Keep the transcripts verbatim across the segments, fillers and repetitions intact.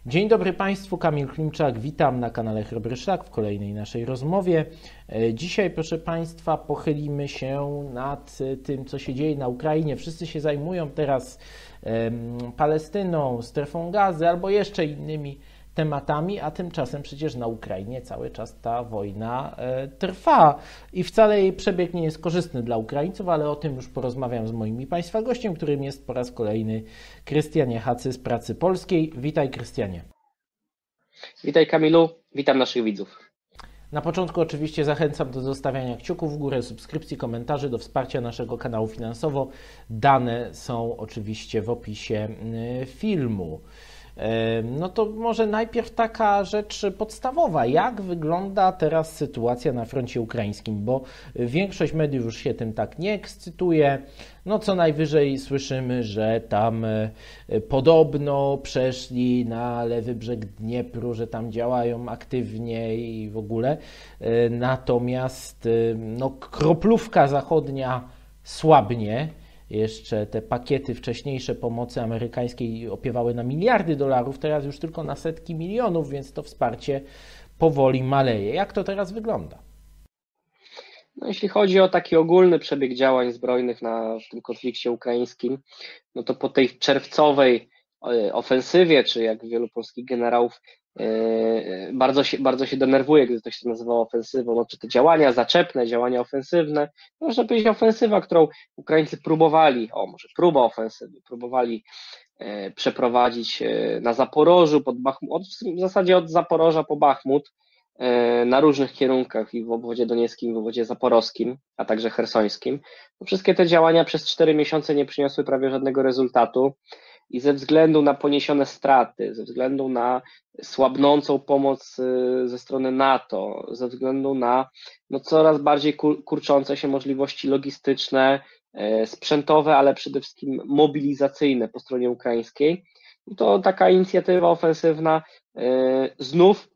Dzień dobry Państwu, Kamil Klimczak, witam na kanale Chrobry Szlak w kolejnej naszej rozmowie. Dzisiaj, proszę Państwa, pochylimy się nad tym, co się dzieje na Ukrainie. Wszyscy się zajmują teraz Palestyną, strefą Gazy albo jeszcze innymi tematami, a tymczasem przecież na Ukrainie cały czas ta wojna trwa i wcale jej przebieg nie jest korzystny dla Ukraińców, ale o tym już porozmawiam z moim i Państwa gościem, którym jest po raz kolejny Krystian Jachacy z Pracy Polskiej. Witaj, Krystianie. Witaj, Kamilu, witam naszych widzów. Na początku oczywiście zachęcam do zostawiania kciuków w górę, subskrypcji, komentarzy, do wsparcia naszego kanału finansowo. Dane są oczywiście w opisie filmu. No to może najpierw taka rzecz podstawowa. Jak wygląda teraz sytuacja na froncie ukraińskim? Bo większość mediów już się tym tak nie ekscytuje. No co najwyżej słyszymy, że tam podobno przeszli na lewy brzeg Dniepru, że tam działają aktywnie i w ogóle. Natomiast no, kroplówka zachodnia słabnie. Jeszcze te pakiety wcześniejsze pomocy amerykańskiej opiewały na miliardy dolarów, teraz już tylko na setki milionów, więc to wsparcie powoli maleje. Jak to teraz wygląda? No, jeśli chodzi o taki ogólny przebieg działań zbrojnych na w tym konflikcie ukraińskim, no to po tej czerwcowej ofensywie, czy jak wielu polskich generałów bardzo się, bardzo się denerwuje, gdy to się nazywa ofensywą, no, czy te działania zaczepne, działania ofensywne, można powiedzieć ofensywa, którą Ukraińcy próbowali, o może próba ofensywy, próbowali e, przeprowadzić e, na Zaporożu, pod Bachmut, w zasadzie od Zaporoża po Bachmut, e, na różnych kierunkach i w obwodzie donieckim, w obwodzie zaporowskim, a także chersońskim. No, wszystkie te działania przez cztery miesiące nie przyniosły prawie żadnego rezultatu. I ze względu na poniesione straty, ze względu na słabnącą pomoc ze strony NATO, ze względu na no, coraz bardziej kurczące się możliwości logistyczne, sprzętowe, ale przede wszystkim mobilizacyjne po stronie ukraińskiej, to taka inicjatywa ofensywna znów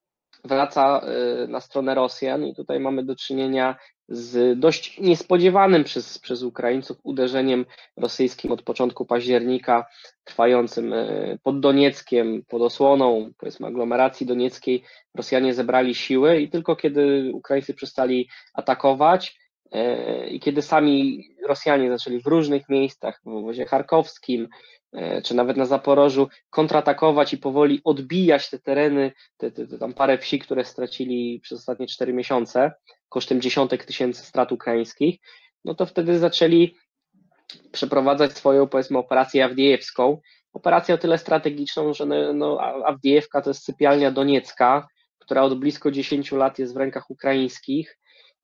wraca na stronę Rosjan i tutaj mamy do czynienia z dość niespodziewanym przez, przez Ukraińców uderzeniem rosyjskim od początku października, trwającym pod Donieckiem, pod osłoną, powiedzmy, aglomeracji donieckiej. Rosjanie zebrali siły i tylko kiedy Ukraińcy przestali atakować i kiedy sami Rosjanie zaczęli w różnych miejscach, w obwodzie charkowskim, czy nawet na Zaporożu, kontratakować i powoli odbijać te tereny, te, te, te tam parę wsi, które stracili przez ostatnie cztery miesiące, kosztem dziesiątek tysięcy strat ukraińskich, no to wtedy zaczęli przeprowadzać swoją, powiedzmy, operację awdijewską. Operację o tyle strategiczną, że no, no, Awdijewka to jest sypialnia doniecka, która od blisko dziesięciu lat jest w rękach ukraińskich.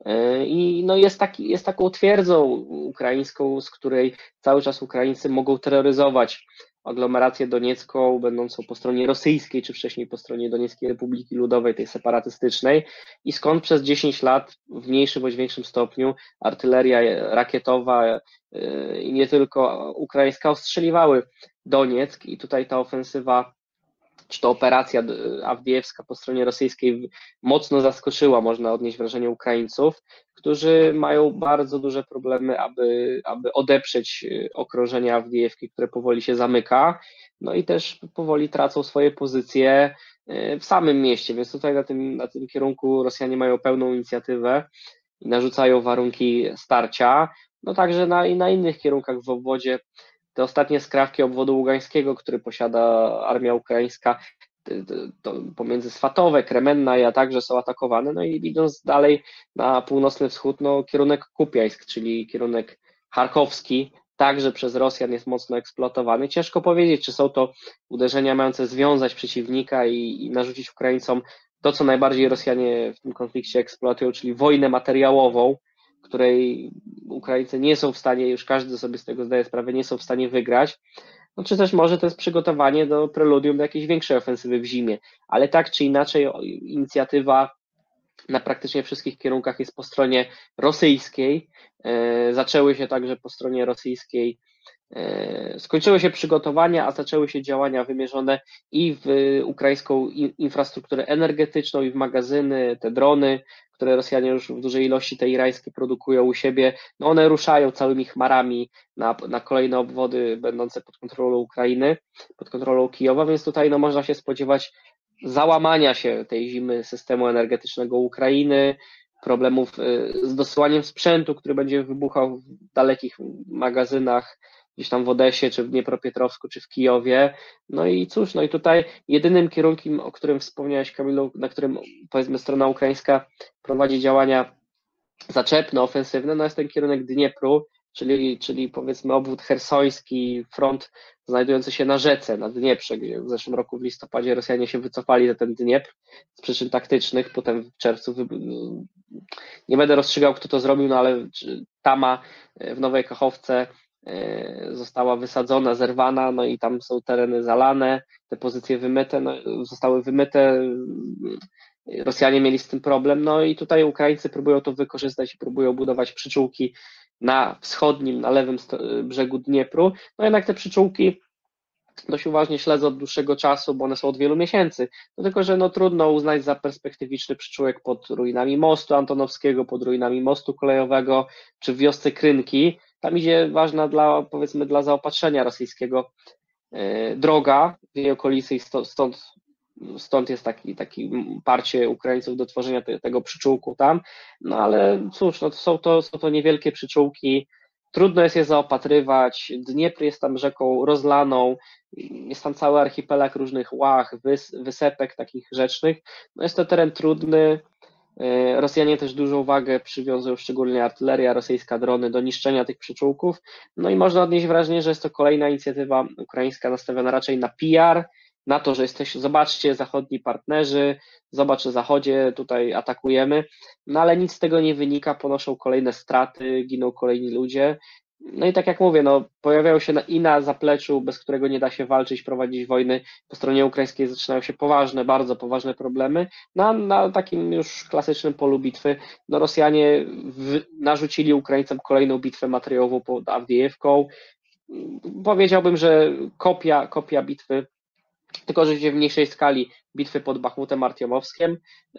I no jest, taki, jest taką twierdzą ukraińską, z której cały czas Ukraińcy mogą terroryzować aglomerację doniecką, będącą po stronie rosyjskiej, czy wcześniej po stronie Donieckiej Republiki Ludowej, tej separatystycznej, i skąd przez dziesięć lat w mniejszym bądź większym stopniu artyleria rakietowa i nie tylko ukraińska ostrzeliwały Donieck i tutaj ta ofensywa, czy to operacja awdijewska po stronie rosyjskiej mocno zaskoczyła, można odnieść wrażenie, Ukraińców, którzy mają bardzo duże problemy, aby, aby odeprzeć okrążenie Awdijewki, które powoli się zamyka, no i też powoli tracą swoje pozycje w samym mieście, więc tutaj na tym, na tym kierunku Rosjanie mają pełną inicjatywę i narzucają warunki starcia, no także na, i na innych kierunkach w obwodzie. Te ostatnie skrawki obwodu ługańskiego, który posiada armia ukraińska, to pomiędzy Swatowe, Kremenna, a także są atakowane, no i idąc dalej na północny wschód, no kierunek Kupiańsk, czyli kierunek charkowski, także przez Rosjan jest mocno eksploatowany. Ciężko powiedzieć, czy są to uderzenia mające związać przeciwnika i, i narzucić Ukraińcom to, co najbardziej Rosjanie w tym konflikcie eksploatują, czyli wojnę materiałową, której Ukraińcy nie są w stanie, już każdy sobie z tego zdaje sprawę, nie są w stanie wygrać, no czy też może to jest przygotowanie do preludium do jakiejś większej ofensywy w zimie, ale tak czy inaczej inicjatywa na praktycznie wszystkich kierunkach jest po stronie rosyjskiej, zaczęły się także po stronie rosyjskiej, skończyły się przygotowania, a zaczęły się działania wymierzone i w ukraińską infrastrukturę energetyczną, i w magazyny, te drony, które Rosjanie już w dużej ilości te irańskie produkują u siebie, no one ruszają całymi chmarami na, na kolejne obwody będące pod kontrolą Ukrainy, pod kontrolą Kijowa, więc tutaj no, można się spodziewać załamania się tej zimy systemu energetycznego Ukrainy, problemów z dosyłaniem sprzętu, który będzie wybuchał w dalekich magazynach, gdzieś tam w Odesie, czy w Dniepropietrowsku, czy w Kijowie. No i cóż, no i tutaj jedynym kierunkiem, o którym wspomniałeś, Kamilu, na którym powiedzmy strona ukraińska prowadzi działania zaczepne, ofensywne, no jest ten kierunek Dniepru, czyli, czyli powiedzmy obwód chersoński, front znajdujący się na rzece, na Dnieprze, gdzie w zeszłym roku w listopadzie Rosjanie się wycofali za ten Dniepr z przyczyn taktycznych, potem w czerwcu, wy... nie będę rozstrzygał, kto to zrobił, no ale Tama w Nowej Kachowce została wysadzona, zerwana, no i tam są tereny zalane, te pozycje wymyte, no, zostały wymyte, Rosjanie mieli z tym problem, no i tutaj Ukraińcy próbują to wykorzystać i próbują budować przyczółki na wschodnim, na lewym brzegu Dniepru, no jednak te przyczółki dość uważnie śledzę od dłuższego czasu, bo one są od wielu miesięcy, no tylko, że no trudno uznać za perspektywiczny przyczółek pod ruinami mostu antonowskiego, pod ruinami mostu kolejowego, czy w wiosce Krynki. Tam idzie ważna dla, powiedzmy, dla zaopatrzenia rosyjskiego e, droga w jej okolicy i stąd, stąd, stąd jest taki, taki parcie Ukraińców do tworzenia te, tego przyczółku tam, no ale cóż, no to są, to, są to niewielkie przyczółki, trudno jest je zaopatrywać, Dniepr jest tam rzeką rozlaną, jest tam cały archipelag różnych łach, wys, wysepek takich rzecznych, no jest to teren trudny. Rosjanie też dużą wagę przywiązują, szczególnie artyleria rosyjska, drony, do niszczenia tych przyczółków. No i można odnieść wrażenie, że jest to kolejna inicjatywa ukraińska nastawiona raczej na P R, na to, że jesteś, zobaczcie, zachodni partnerzy, zobacz, Zachodzie, tutaj atakujemy, no ale nic z tego nie wynika, ponoszą kolejne straty, giną kolejni ludzie. No i tak jak mówię, no, pojawiają się na, i na zapleczu, bez którego nie da się walczyć, prowadzić wojny. Po stronie ukraińskiej zaczynają się poważne, bardzo poważne problemy. Na, na takim już klasycznym polu bitwy no, Rosjanie w, narzucili Ukraińcom kolejną bitwę materiałową pod Awdijewką. Powiedziałbym, że kopia, kopia bitwy, tylko że w mniejszej skali, bitwy pod Bachmutem Artiomowskiem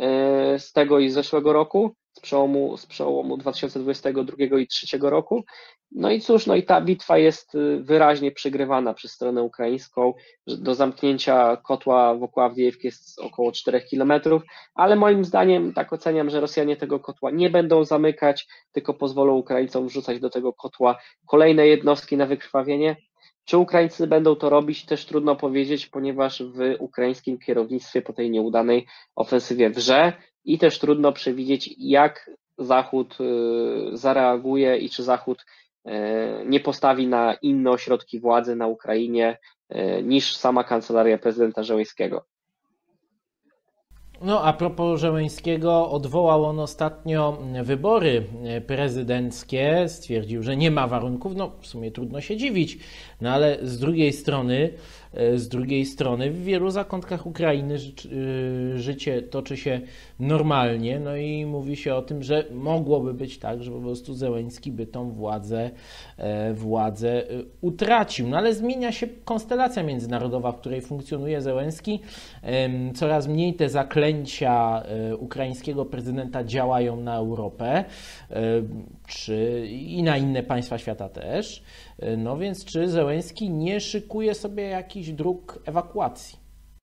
z tego i z zeszłego roku, z przełomu, z przełomu dwa tysiące dwudziestego drugiego i dwa tysiące trzeciego roku. No i cóż, no i ta bitwa jest wyraźnie przegrywana przez stronę ukraińską. Do zamknięcia kotła wokół Awdijewki jest około czterech kilometrów, ale moim zdaniem tak oceniam, że Rosjanie tego kotła nie będą zamykać, tylko pozwolą Ukraińcom wrzucać do tego kotła kolejne jednostki na wykrwawienie. Czy Ukraińcy będą to robić, też trudno powiedzieć, ponieważ w ukraińskim kierownictwie po tej nieudanej ofensywie wrze i też trudno przewidzieć, jak Zachód zareaguje i czy Zachód nie postawi na inne ośrodki władzy na Ukrainie niż sama kancelaria prezydenta Zełenskiego. No a propos Zełenskiego, odwołał on ostatnio wybory prezydenckie, stwierdził, że nie ma warunków, no w sumie trudno się dziwić, no ale z drugiej strony, z drugiej strony w wielu zakątkach Ukrainy życie toczy się normalnie, no i mówi się o tym, że mogłoby być tak, że po prostu Zełenski by tą władzę, władzę utracił, no ale zmienia się konstelacja międzynarodowa, w której funkcjonuje Zełenski, coraz mniej te zaklęcia ukraińskiego prezydenta działają na Europę, czy i na inne państwa świata też. No więc czy Zełenski nie szykuje sobie jakichś dróg ewakuacji?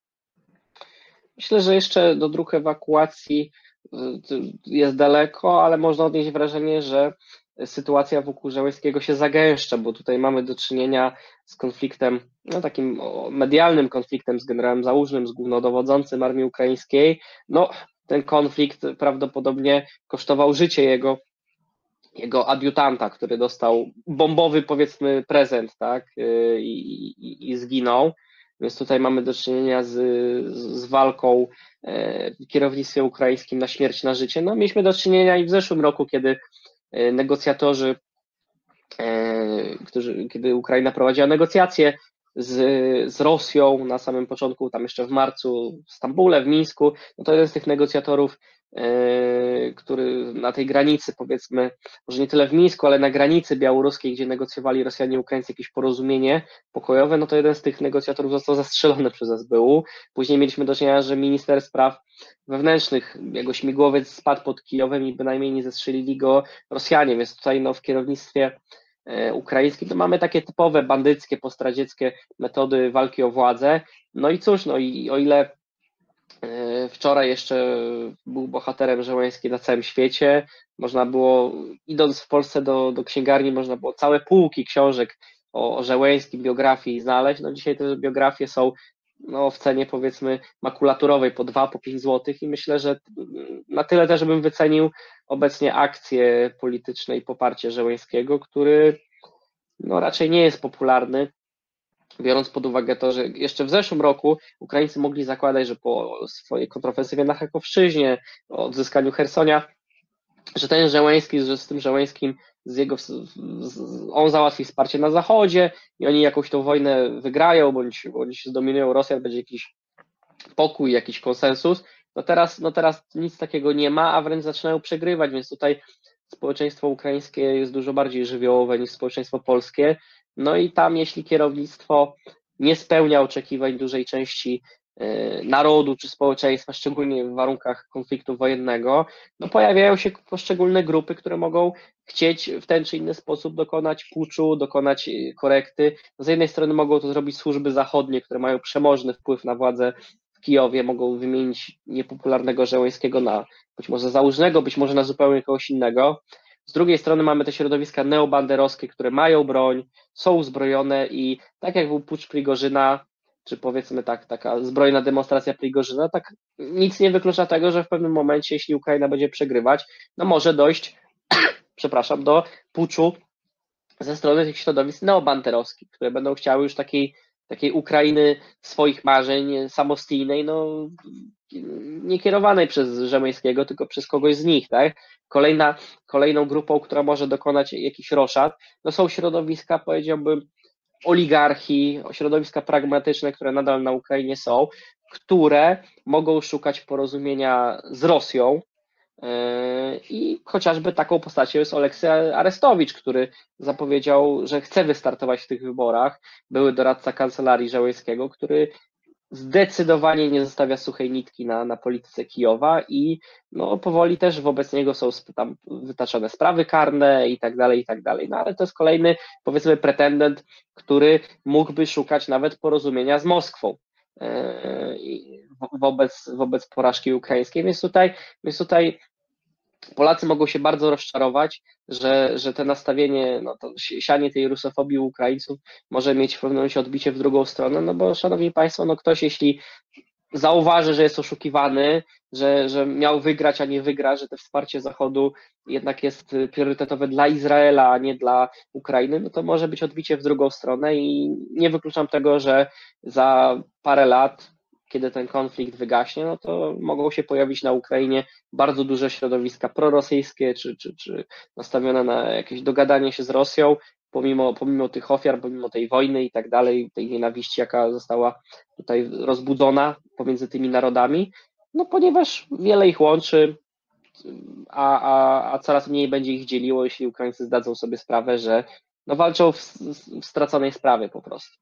Myślę, że jeszcze do dróg ewakuacji jest daleko, ale można odnieść wrażenie, że sytuacja wokół Zełenskiego się zagęszcza, bo tutaj mamy do czynienia z konfliktem, no takim medialnym konfliktem z generałem Załużnym, z głównodowodzącym armii ukraińskiej. No, ten konflikt prawdopodobnie kosztował życie jego jego adiutanta, który dostał bombowy, powiedzmy, prezent, tak, i, i, i zginął. Więc tutaj mamy do czynienia z, z walką w kierownictwie ukraińskim na śmierć, na życie. No, mieliśmy do czynienia i w zeszłym roku, kiedy negocjatorzy, którzy, kiedy Ukraina prowadziła negocjacje z, z Rosją na samym początku, tam jeszcze w marcu w Stambule, w Mińsku, no to jeden z tych negocjatorów, który na tej granicy, powiedzmy, może nie tyle w Mińsku, ale na granicy białoruskiej, gdzie negocjowali Rosjanie i Ukraińcy jakieś porozumienie pokojowe, no to jeden z tych negocjatorów został zastrzelony przez S B U. Później mieliśmy do czynienia, że minister spraw wewnętrznych, jego śmigłowiec spadł pod Kijowem i bynajmniej nie zestrzelili go Rosjanie, więc tutaj no, w kierownictwie ukraińskim to mamy takie typowe bandyckie, postradzieckie metody walki o władzę. No i cóż, no i o ile wczoraj jeszcze był bohaterem Zełenski na całym świecie, można było, idąc w Polsce do, do księgarni, można było całe półki książek o, o Zełenskim, biografii znaleźć. No dzisiaj te biografie są no, w cenie powiedzmy makulaturowej po dwa, po pięć złotych i myślę, że na tyle też bym wycenił obecnie akcje polityczne i poparcie Zełenskiego, który no, raczej nie jest popularny, biorąc pod uwagę to, że jeszcze w zeszłym roku Ukraińcy mogli zakładać, że po swojej kontrofensywie na Charkowszczyźnie, o odzyskaniu Chersonia, że ten Zełenski, że z tym Zełenskim, z jego, on załatwi wsparcie na zachodzie i oni jakąś tą wojnę wygrają, bądź, bądź zdominują Rosjan, będzie jakiś pokój, jakiś konsensus. No teraz, no teraz nic takiego nie ma, a wręcz zaczynają przegrywać, więc tutaj społeczeństwo ukraińskie jest dużo bardziej żywiołowe niż społeczeństwo polskie. No i tam, jeśli kierownictwo nie spełnia oczekiwań dużej części narodu czy społeczeństwa, szczególnie w warunkach konfliktu wojennego, no pojawiają się poszczególne grupy, które mogą chcieć w ten czy inny sposób dokonać puczu, dokonać korekty. No z jednej strony mogą to zrobić służby zachodnie, które mają przemożny wpływ na władzę w Kijowie, mogą wymienić niepopularnego Zełenskiego na być może załużnego, być może na zupełnie kogoś innego. Z drugiej strony mamy te środowiska neobanderowskie, które mają broń, są uzbrojone i tak jak był pucz Prigorzyna, czy powiedzmy tak, taka zbrojna demonstracja Prigorzyna, tak nic nie wyklucza tego, że w pewnym momencie, jeśli Ukraina będzie przegrywać, no może dojść, przepraszam, do puczu ze strony tych środowisk neobanderowskich, które będą chciały już takiej, takiej Ukrainy swoich marzeń samostojnej, no nie kierowanej przez Zełenskiego, tylko przez kogoś z nich, tak? Kolejna, kolejną grupą, która może dokonać jakichś roszad, no są środowiska, powiedziałbym, oligarchii, środowiska pragmatyczne, które nadal na Ukrainie są, które mogą szukać porozumienia z Rosją i chociażby taką postacią jest Oleksy Arestowicz, który zapowiedział, że chce wystartować w tych wyborach, były doradca kancelarii Zełenskiego, który zdecydowanie nie zostawia suchej nitki na, na polityce Kijowa i no, powoli też wobec niego są tam wytaczane sprawy karne i tak dalej, i tak dalej. No ale to jest kolejny, powiedzmy, pretendent, który mógłby szukać nawet porozumienia z Moskwą yy, wobec, wobec porażki ukraińskiej, więc tutaj, więc tutaj Polacy mogą się bardzo rozczarować, że, że to nastawienie, no to sianie tej rusofobii u Ukraińców może mieć w pewnym momencie odbicie w drugą stronę, no bo szanowni państwo, no ktoś jeśli zauważy, że jest oszukiwany, że, że miał wygrać, a nie wygra, że to wsparcie Zachodu jednak jest priorytetowe dla Izraela, a nie dla Ukrainy, no to może być odbicie w drugą stronę i nie wykluczam tego, że za parę lat, kiedy ten konflikt wygaśnie, no to mogą się pojawić na Ukrainie bardzo duże środowiska prorosyjskie, czy, czy, czy nastawione na jakieś dogadanie się z Rosją, pomimo, pomimo tych ofiar, pomimo tej wojny i tak dalej, tej nienawiści, jaka została tutaj rozbudzona pomiędzy tymi narodami, no ponieważ wiele ich łączy, a, a, a coraz mniej będzie ich dzieliło, jeśli Ukraińcy zdadzą sobie sprawę, że no walczą w, w straconej sprawie po prostu.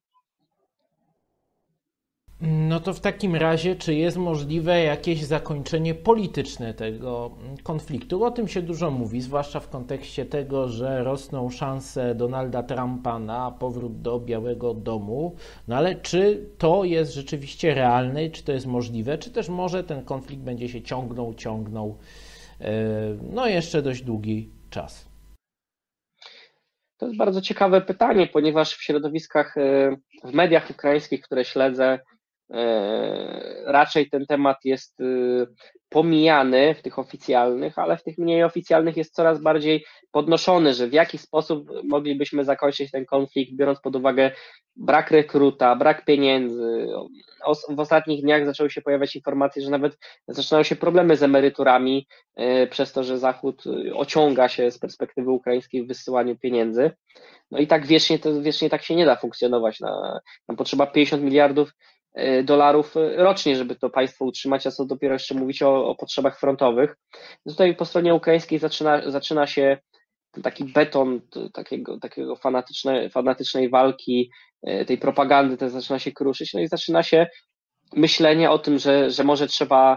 No to w takim razie, czy jest możliwe jakieś zakończenie polityczne tego konfliktu? O tym się dużo mówi, zwłaszcza w kontekście tego, że rosną szanse Donalda Trumpa na powrót do Białego Domu. No ale czy to jest rzeczywiście realne, czy to jest możliwe, czy też może ten konflikt będzie się ciągnął, ciągnął no jeszcze dość długi czas? To jest bardzo ciekawe pytanie, ponieważ w środowiskach, w mediach ukraińskich, które śledzę, raczej ten temat jest pomijany w tych oficjalnych, ale w tych mniej oficjalnych jest coraz bardziej podnoszony, że w jaki sposób moglibyśmy zakończyć ten konflikt, biorąc pod uwagę brak rekruta, brak pieniędzy. W ostatnich dniach zaczęły się pojawiać informacje, że nawet zaczynają się problemy z emeryturami przez to, że Zachód ociąga się z perspektywy ukraińskiej w wysyłaniu pieniędzy. No i tak wiecznie, to wiecznie tak się nie da funkcjonować. Na, nam potrzeba pięćdziesiąt miliardów dolarów rocznie, żeby to państwo utrzymać, a co dopiero jeszcze mówić o, o potrzebach frontowych. Tutaj po stronie ukraińskiej zaczyna, zaczyna się taki beton takiego, takiego fanatycznej, fanatycznej walki, tej propagandy też zaczyna się kruszyć, no i zaczyna się myślenie o tym, że, że może trzeba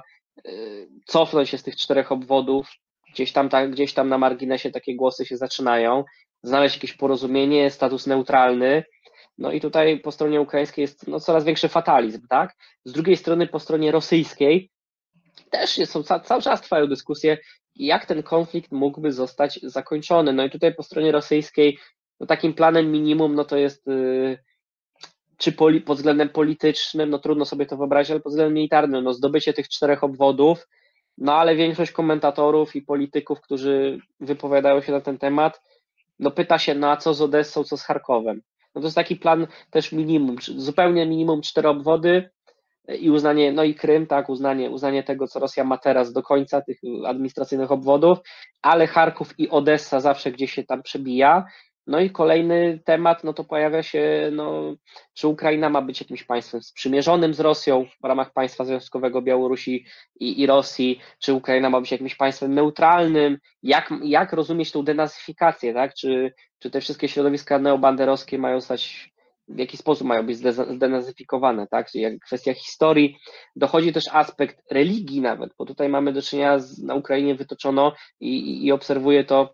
cofnąć się z tych czterech obwodów, gdzieś tam, tak, gdzieś tam na marginesie takie głosy się zaczynają, znaleźć jakieś porozumienie, status neutralny. No i tutaj po stronie ukraińskiej jest no, coraz większy fatalizm, tak? Z drugiej strony po stronie rosyjskiej też są, cały czas trwają dyskusje, jak ten konflikt mógłby zostać zakończony. No i tutaj po stronie rosyjskiej no, takim planem minimum no to jest yy, czy poli, pod względem politycznym, no trudno sobie to wyobrazić, ale pod względem militarnym, no zdobycie tych czterech obwodów, no ale większość komentatorów i polityków, którzy wypowiadają się na ten temat, no pyta się, no a co z Odessą, co z Charkowem? No to jest taki plan też minimum, zupełnie minimum cztery obwody i uznanie, no i Krym, tak, uznanie, uznanie tego, co Rosja ma teraz do końca tych administracyjnych obwodów, ale Charków i Odessa zawsze gdzieś się tam przebija. No i kolejny temat, no to pojawia się, no, czy Ukraina ma być jakimś państwem sprzymierzonym z Rosją w ramach państwa związkowego Białorusi i, i Rosji, czy Ukraina ma być jakimś państwem neutralnym, jak, jak rozumieć tą denazyfikację, tak, czy, czy te wszystkie środowiska neobanderowskie mają stać, w jaki sposób mają być zdenazyfikowane, tak, czyli jak kwestia historii, dochodzi też aspekt religii nawet, bo tutaj mamy do czynienia z, na Ukrainie wytoczono i, i, i obserwuję to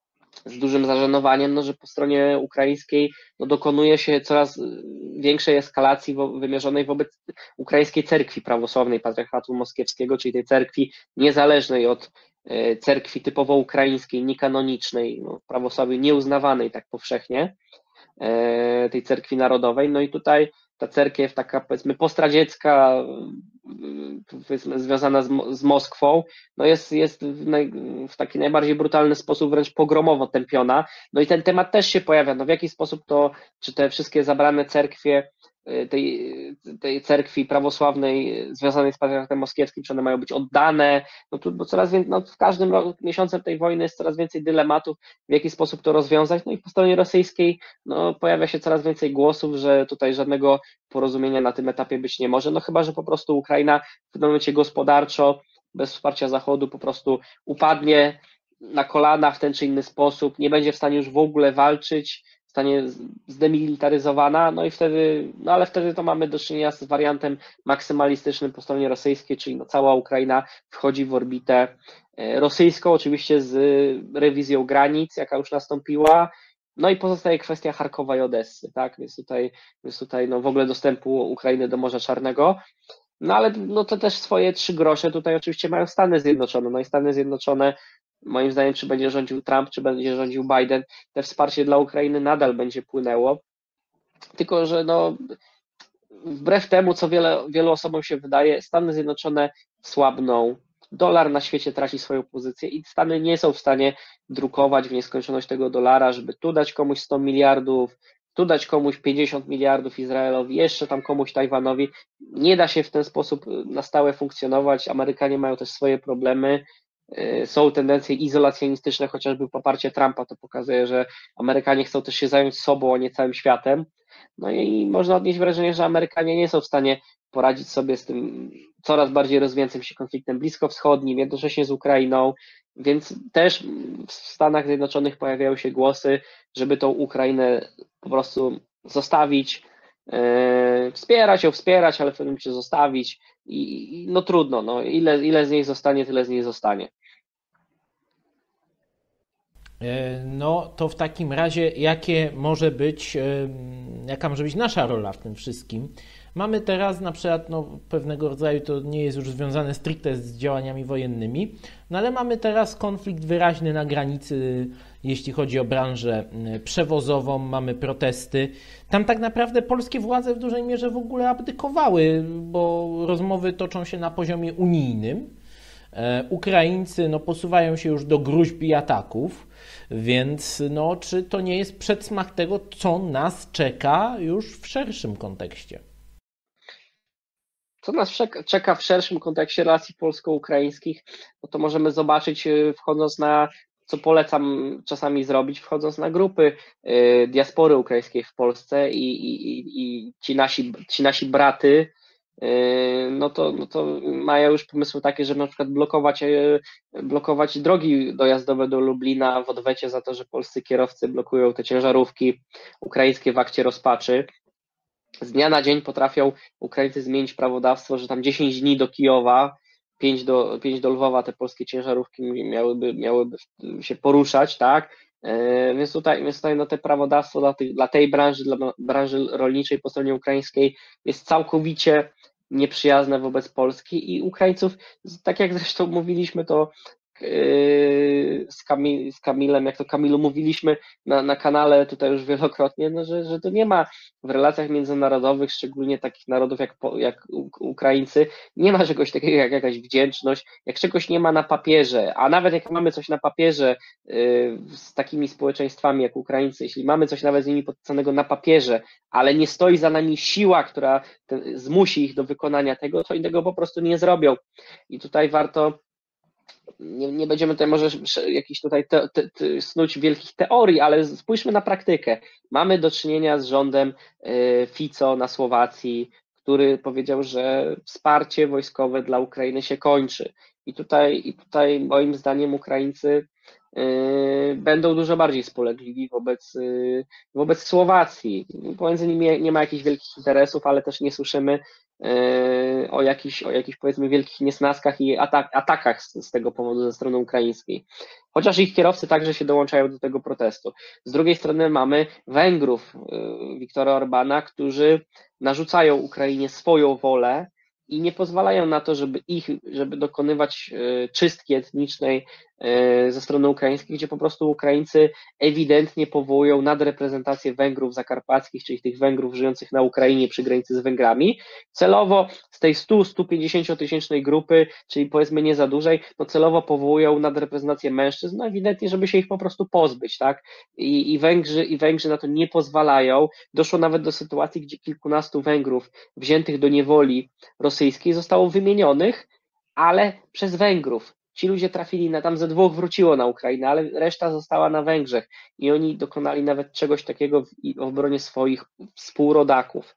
z dużym zażenowaniem, no, że po stronie ukraińskiej no, dokonuje się coraz większej eskalacji wo, wymierzonej wobec ukraińskiej cerkwi prawosławnej Patriarchatu Moskiewskiego, czyli tej cerkwi niezależnej od e, cerkwi typowo ukraińskiej, niekanonicznej, no, prawosławiu nieuznawanej tak powszechnie, e, tej cerkwi narodowej. No i tutaj ta cerkiew taka powiedzmy postradziecka, powiedzmy związana z, z Moskwą, no jest, jest w, naj, w taki najbardziej brutalny sposób wręcz pogromowo tępiona. No i ten temat też się pojawia, no w jaki sposób to, czy te wszystkie zabrane cerkwie tej, tej cerkwi prawosławnej związanej z patriarchatem moskiewskim, czy one mają być oddane, no tu bo coraz więcej, no w każdym roku, miesiącem tej wojny jest coraz więcej dylematów, w jaki sposób to rozwiązać, no i po stronie rosyjskiej no, pojawia się coraz więcej głosów, że tutaj żadnego porozumienia na tym etapie być nie może, no chyba, że po prostu Ukraina w tym momencie gospodarczo, bez wsparcia Zachodu po prostu upadnie na kolana w ten czy inny sposób, nie będzie w stanie już w ogóle walczyć, stanie zdemilitaryzowana, no i wtedy, no ale wtedy to mamy do czynienia z wariantem maksymalistycznym po stronie rosyjskiej, czyli no cała Ukraina wchodzi w orbitę rosyjską, oczywiście z rewizją granic, jaka już nastąpiła, no i pozostaje kwestia Charkowa i Odessy, tak, więc tutaj, więc tutaj no w ogóle dostępu Ukrainy do Morza Czarnego, no ale no to też swoje trzy grosze tutaj oczywiście mają Stany Zjednoczone, no i Stany Zjednoczone moim zdaniem, czy będzie rządził Trump, czy będzie rządził Biden, te wsparcie dla Ukrainy nadal będzie płynęło, tylko że no, wbrew temu, co wiele, wielu osobom się wydaje, Stany Zjednoczone słabną, dolar na świecie traci swoją pozycję i Stany nie są w stanie drukować w nieskończoność tego dolara, żeby tu dać komuś sto miliardów, tu dać komuś pięćdziesiąt miliardów Izraelowi, jeszcze tam komuś Tajwanowi. Nie da się w ten sposób na stałe funkcjonować. Amerykanie mają też swoje problemy. Są tendencje izolacjonistyczne, chociażby poparcie Trumpa to pokazuje, że Amerykanie chcą też się zająć sobą, a nie całym światem. No i można odnieść wrażenie, że Amerykanie nie są w stanie poradzić sobie z tym coraz bardziej rozwijającym się konfliktem bliskowschodnim, jednocześnie z Ukrainą, więc też w Stanach Zjednoczonych pojawiają się głosy, żeby tą Ukrainę po prostu zostawić, yy, wspierać ją, wspierać, ale w pewnym momencie zostawić i no trudno, no, ile, ile z niej zostanie, tyle z niej zostanie. No to w takim razie jakie może być, jaka może być nasza rola w tym wszystkim? Mamy teraz na przykład no, pewnego rodzaju, to nie jest już związane stricte z działaniami wojennymi, no ale mamy teraz konflikt wyraźny na granicy, jeśli chodzi o branżę przewozową, mamy protesty. Tam tak naprawdę polskie władze w dużej mierze w ogóle abdykowały, bo rozmowy toczą się na poziomie unijnym. Ukraińcy no, posuwają się już do gruźb i ataków, więc no, czy to nie jest przedsmak tego, co nas czeka już w szerszym kontekście? Co nas czeka w szerszym kontekście relacji polsko-ukraińskich, no to możemy zobaczyć, wchodząc na, co polecam czasami zrobić, wchodząc na grupy y, diaspory ukraińskiej w Polsce i, i, i ci, nasi, ci nasi braty, y, no, to, no to mają już pomysły takie, żeby na przykład blokować, y, blokować drogi dojazdowe do Lublina w odwecie za to, że polscy kierowcy blokują te ciężarówki ukraińskie w akcie rozpaczy. Z dnia na dzień potrafią Ukraińcy zmienić prawodawstwo, że tam dziesięć dni do Kijowa, pięć do, pięć do Lwowa te polskie ciężarówki miałyby, miałyby się poruszać, tak? E, więc tutaj, więc tutaj no te prawodawstwo dla, tych, dla tej branży, dla branży rolniczej po stronie ukraińskiej jest całkowicie nieprzyjazne wobec Polski i Ukraińców, tak jak zresztą mówiliśmy to z, Kamil, z Kamilem, jak to Kamilu mówiliśmy na, na kanale tutaj już wielokrotnie, no, że, że to nie ma w relacjach międzynarodowych, szczególnie takich narodów jak, jak Ukraińcy, nie ma czegoś takiego jak jakaś wdzięczność, jak czegoś nie ma na papierze, a nawet jak mamy coś na papierze yy, z takimi społeczeństwami jak Ukraińcy, jeśli mamy coś nawet z nimi podpisanego na papierze, ale nie stoi za nami siła, która ten, zmusi ich do wykonania tego, to innego po prostu nie zrobią. I tutaj warto Nie, nie będziemy tutaj może jakichś tutaj te, te, te, snuć wielkich teorii, ale spójrzmy na praktykę. Mamy do czynienia z rządem Fico na Słowacji, który powiedział, że wsparcie wojskowe dla Ukrainy się kończy. I tutaj, i tutaj moim zdaniem Ukraińcy będą dużo bardziej spolegliwi wobec, wobec Słowacji. Pomiędzy nimi nie ma jakichś wielkich interesów, ale też nie słyszymy o jakichś, o jakichś powiedzmy wielkich niesnaskach i atak, atakach z, z tego powodu ze strony ukraińskiej. Chociaż ich kierowcy także się dołączają do tego protestu. Z drugiej strony mamy Węgrów, Viktora Orbana, którzy narzucają Ukrainie swoją wolę i nie pozwalają na to, żeby ich, żeby dokonywać czystki etnicznej ze strony ukraińskiej, gdzie po prostu Ukraińcy ewidentnie powołują nadreprezentację Węgrów zakarpackich, czyli tych Węgrów żyjących na Ukrainie przy granicy z Węgrami. Celowo z tej stu do stu pięćdziesięciu tysięcznej grupy, czyli powiedzmy nie za dużej, no celowo powołują nadreprezentację mężczyzn, no ewidentnie, żeby się ich po prostu pozbyć, tak? I, i, Węgrzy, i Węgrzy na to nie pozwalają. Doszło nawet do sytuacji, gdzie kilkunastu Węgrów wziętych do niewoli rosyjskiej zostało wymienionych, ale przez Węgrów. Ci ludzie trafili na, tam ze dwóch wróciło na Ukrainę, ale reszta została na Węgrzech i oni dokonali nawet czegoś takiego w, w obronie swoich współrodaków.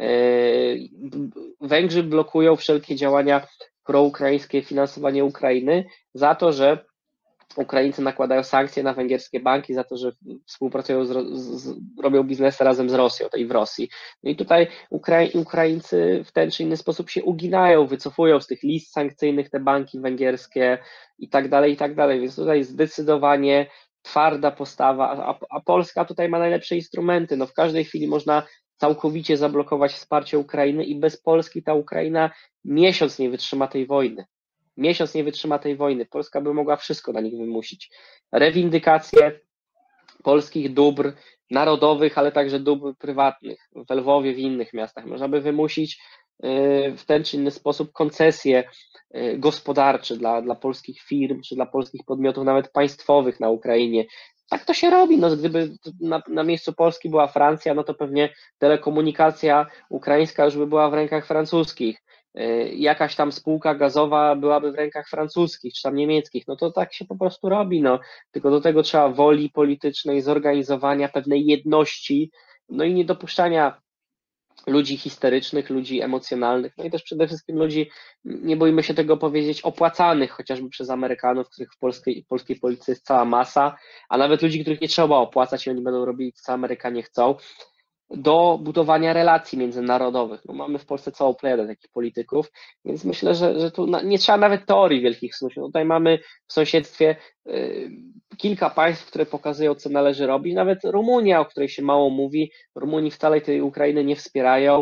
Węgrzy blokują wszelkie działania proukraińskie, finansowanie Ukrainy za to, że Ukraińcy nakładają sankcje na węgierskie banki za to, że współpracują, z, z, robią biznesy razem z Rosją, tej w Rosji. No i tutaj Ukrai, Ukraińcy w ten czy inny sposób się uginają, wycofują z tych list sankcyjnych te banki węgierskie i tak dalej, i tak dalej. Więc tutaj zdecydowanie twarda postawa, a, a Polska tutaj ma najlepsze instrumenty. No w każdej chwili można całkowicie zablokować wsparcie Ukrainy i bez Polski ta Ukraina miesiąc nie wytrzyma tej wojny. Miesiąc nie wytrzyma tej wojny. Polska by mogła wszystko na nich wymusić. Rewindykację polskich dóbr narodowych, ale także dóbr prywatnych w Lwowie, w innych miastach. Można by wymusić w ten czy inny sposób koncesje gospodarcze dla, dla polskich firm, czy dla polskich podmiotów, nawet państwowych na Ukrainie. Tak to się robi. No, gdyby na, na miejscu Polski była Francja, no to pewnie telekomunikacja ukraińska już by była w rękach francuskich. Jakaś tam spółka gazowa byłaby w rękach francuskich czy tam niemieckich, no to tak się po prostu robi, no. Tylko do tego trzeba woli politycznej, zorganizowania, pewnej jedności, no i niedopuszczania ludzi histerycznych, ludzi emocjonalnych, no i też przede wszystkim ludzi, nie boimy się tego powiedzieć, opłacanych chociażby przez Amerykanów, których w polskiej, polskiej polityce jest cała masa, a nawet ludzi, których nie trzeba opłacać i oni będą robili, co Amerykanie chcą, do budowania relacji międzynarodowych. No, mamy w Polsce całą plejadę takich polityków, więc myślę, że, że tu nie trzeba nawet teorii wielkich snuć. No, tutaj mamy w sąsiedztwie y, kilka państw, które pokazują, co należy robić. Nawet Rumunia, o której się mało mówi. Rumuni wcale tej Ukrainy nie wspierają.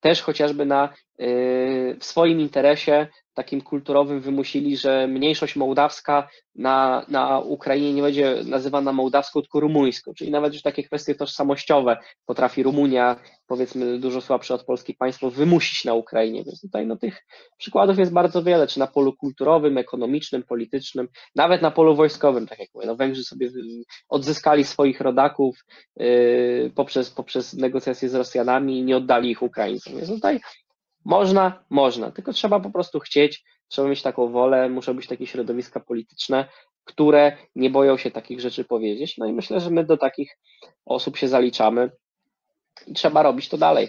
też chociażby na, w swoim interesie takim kulturowym wymusili, że mniejszość mołdawska na, na Ukrainie nie będzie nazywana mołdawską, tylko rumuńską, czyli nawet już takie kwestie tożsamościowe potrafi Rumunia, powiedzmy dużo słabsze od Polski państwo, wymusić na Ukrainie, więc tutaj no, tych przykładów jest bardzo wiele, czy na polu kulturowym, ekonomicznym, politycznym, nawet na polu wojskowym, tak jak mówię, no Węgrzy sobie odzyskali swoich rodaków yy, poprzez, poprzez negocjacje z Rosjanami i nie oddali ich Ukraińcom, więc tutaj można, można, tylko trzeba po prostu chcieć, trzeba mieć taką wolę, muszą być takie środowiska polityczne, które nie boją się takich rzeczy powiedzieć, no i myślę, że my do takich osób się zaliczamy i trzeba robić to dalej.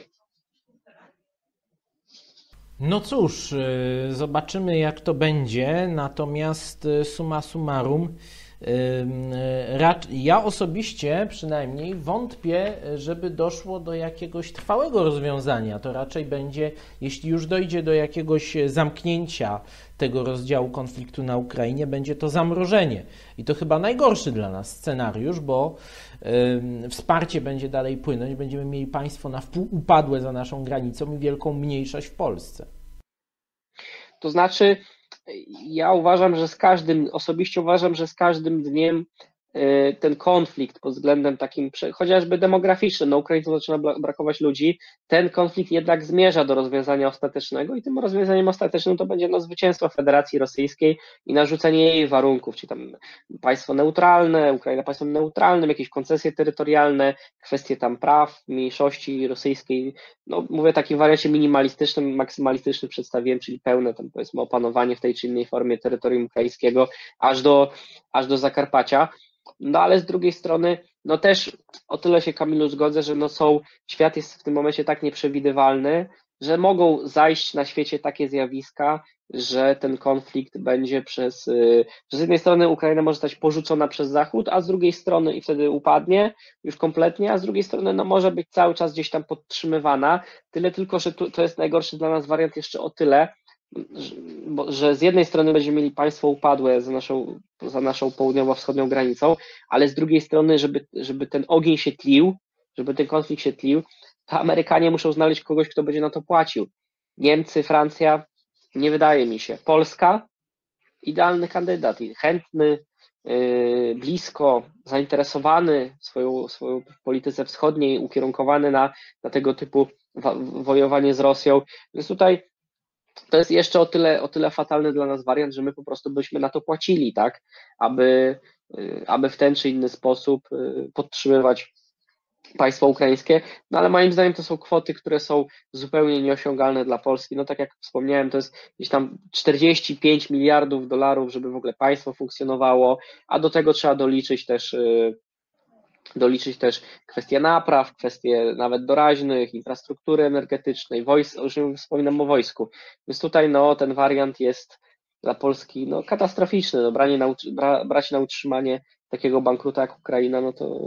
No cóż, zobaczymy jak to będzie, natomiast summa summarum, ja osobiście przynajmniej wątpię, żeby doszło do jakiegoś trwałego rozwiązania. To raczej będzie, jeśli już dojdzie do jakiegoś zamknięcia tego rozdziału konfliktu na Ukrainie, będzie to zamrożenie. I to chyba najgorszy dla nas scenariusz, bo wsparcie będzie dalej płynąć, będziemy mieli państwo na wpół upadłe za naszą granicą i wielką mniejszość w Polsce. To znaczy, ja uważam, że z każdym, osobiście uważam, że z każdym dniem ten konflikt pod względem takim chociażby demograficznym, na Ukrainie zaczyna brakować ludzi, ten konflikt jednak zmierza do rozwiązania ostatecznego i tym rozwiązaniem ostatecznym to będzie no, zwycięstwo Federacji Rosyjskiej i narzucenie jej warunków, czyli tam państwo neutralne, Ukraina państwem neutralnym, jakieś koncesje terytorialne, kwestie tam praw, mniejszości rosyjskiej, no mówię w takim wariancie minimalistycznym, maksymalistycznym przedstawiłem, czyli pełne tam powiedzmy opanowanie w tej czy innej formie terytorium ukraińskiego aż do, aż do Zakarpacia. No ale z drugiej strony, no też o tyle się Kamilu zgodzę, że no są, świat jest w tym momencie tak nieprzewidywalny, że mogą zajść na świecie takie zjawiska, że ten konflikt będzie przez, że z jednej strony Ukraina może zostać porzucona przez Zachód, a z drugiej strony i wtedy upadnie już kompletnie, a z drugiej strony no może być cały czas gdzieś tam podtrzymywana, tyle tylko, że tu, to jest najgorszy dla nas wariant jeszcze o tyle, że z jednej strony będziemy mieli państwo upadłe za naszą, za naszą południowo-wschodnią granicą, ale z drugiej strony, żeby, żeby ten ogień się tlił, żeby ten konflikt się tlił, to Amerykanie muszą znaleźć kogoś, kto będzie na to płacił. Niemcy, Francja, nie wydaje mi się. Polska, idealny kandydat, chętny, yy, blisko, zainteresowany swoją, swoją w polityce wschodniej, ukierunkowany na, na tego typu wojowanie z Rosją. Więc tutaj to jest jeszcze o tyle, o tyle fatalny dla nas wariant, że my po prostu byśmy na to płacili, tak, aby, aby w ten czy inny sposób podtrzymywać państwo ukraińskie, no ale moim zdaniem to są kwoty, które są zupełnie nieosiągalne dla Polski, no tak jak wspomniałem, to jest gdzieś tam czterdzieści pięć miliardów dolarów, żeby w ogóle państwo funkcjonowało, a do tego trzeba doliczyć też doliczyć też kwestie napraw, kwestie nawet doraźnych, infrastruktury energetycznej, wojsk, już nie wspominam o wojsku. Więc tutaj no, ten wariant jest dla Polski no, katastroficzny. No, branie na, bra, brać na utrzymanie takiego bankruta jak Ukraina, no to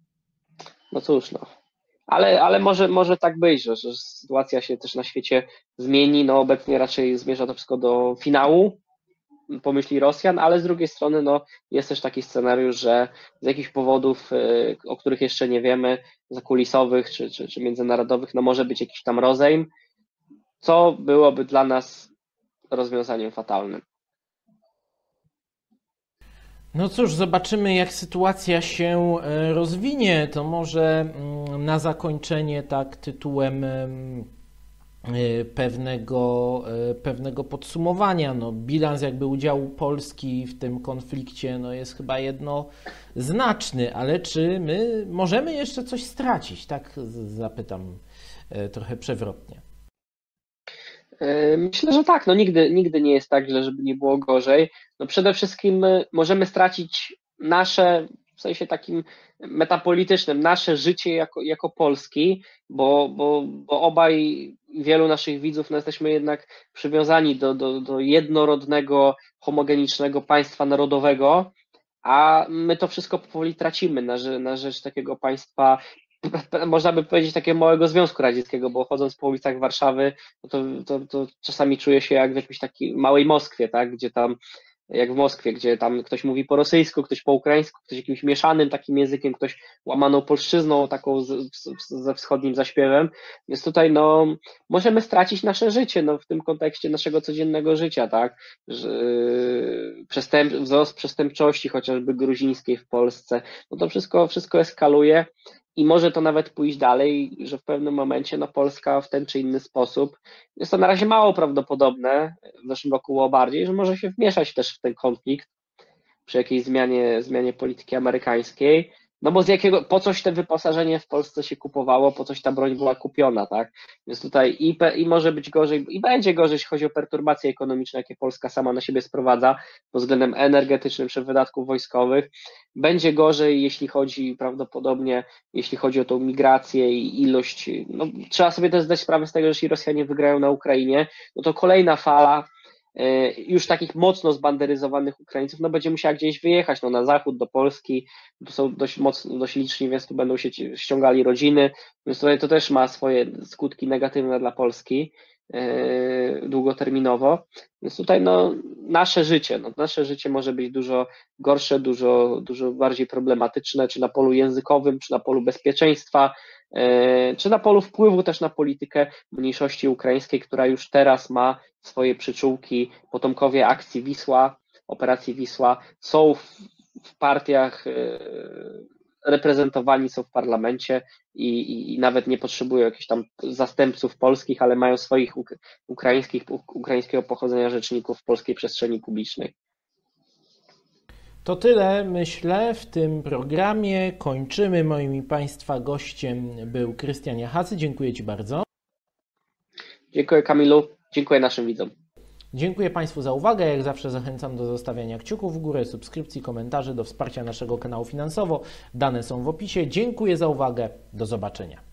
no cóż, no. Ale, ale może, może tak być, że, że sytuacja się też na świecie zmieni. No, obecnie raczej zmierza to wszystko do finału, pomyśli Rosjan, ale z drugiej strony no, jest też taki scenariusz, że z jakichś powodów, o których jeszcze nie wiemy, zakulisowych czy, czy, czy międzynarodowych, no może być jakiś tam rozejm, co byłoby dla nas rozwiązaniem fatalnym. No cóż, zobaczymy jak sytuacja się rozwinie. To może na zakończenie tak tytułem pewnego, pewnego podsumowania. No, bilans jakby udziału Polski w tym konflikcie no, jest chyba jednoznaczny, ale czy my możemy jeszcze coś stracić? Tak zapytam trochę przewrotnie. Myślę, że tak. No, nigdy, nigdy nie jest tak, żeby nie było gorzej. No, przede wszystkim możemy stracić nasze, w sensie takim metapolitycznym, nasze życie jako, jako Polski, bo, bo, bo obaj, wielu naszych widzów, no jesteśmy jednak przywiązani do, do, do jednorodnego, homogenicznego państwa narodowego, a my to wszystko powoli tracimy na, na rzecz takiego państwa, można by powiedzieć takiego małego Związku Radzieckiego, bo chodząc po ulicach Warszawy, no to, to, to czasami czuję się jak w jakiejś takiej małej Moskwie, tak, gdzie tam jak w Moskwie, gdzie tam ktoś mówi po rosyjsku, ktoś po ukraińsku, ktoś jakimś mieszanym takim językiem, ktoś łamaną polszczyzną taką z, z, ze wschodnim zaśpiewem. Więc tutaj no, możemy stracić nasze życie no, w tym kontekście naszego codziennego życia, tak? Że, przestęp, wzrost przestępczości chociażby gruzińskiej w Polsce, no to wszystko, wszystko eskaluje. I może to nawet pójść dalej, że w pewnym momencie no, Polska w ten czy inny sposób, jest to na razie mało prawdopodobne, w zeszłym roku było bardziej, że może się wmieszać też w ten konflikt przy jakiejś zmianie, zmianie polityki amerykańskiej. No bo z jakiego, po coś te wyposażenie w Polsce się kupowało, po coś ta broń była kupiona, tak? Więc tutaj i, i może być gorzej, i będzie gorzej, jeśli chodzi o perturbacje ekonomiczne, jakie Polska sama na siebie sprowadza pod względem energetycznym czy wydatków wojskowych. Będzie gorzej, jeśli chodzi prawdopodobnie, jeśli chodzi o tą migrację i ilość, no trzeba sobie też zdać sprawę z tego, że jeśli Rosjanie wygrają na Ukrainie, no to kolejna fala już takich mocno zbanderyzowanych Ukraińców, no będzie musiała gdzieś wyjechać, no na zachód, do Polski, tu są dość mocno, dość liczni, więc tu będą się ściągali rodziny, więc tutaj to też ma swoje skutki negatywne dla Polski yy, długoterminowo, więc tutaj no nasze życie, no nasze życie może być dużo gorsze, dużo, dużo bardziej problematyczne, czy na polu językowym, czy na polu bezpieczeństwa, czy na polu wpływu też na politykę mniejszości ukraińskiej, która już teraz ma swoje przyczółki. Potomkowie akcji Wisła, operacji Wisła są w, w partiach reprezentowani, są w parlamencie i, i, i nawet nie potrzebują jakichś tam zastępców polskich, ale mają swoich ukraińskich, ukraińskiego pochodzenia rzeczników w polskiej przestrzeni publicznej. To tyle, myślę, w tym programie. Kończymy. Moim i Państwa gościem był Krystian Jachacy. Dziękuję Ci bardzo. Dziękuję, Kamilu. Dziękuję naszym widzom. Dziękuję Państwu za uwagę. Jak zawsze zachęcam do zostawiania kciuków w górę, subskrypcji, komentarzy, do wsparcia naszego kanału finansowo. Dane są w opisie. Dziękuję za uwagę. Do zobaczenia.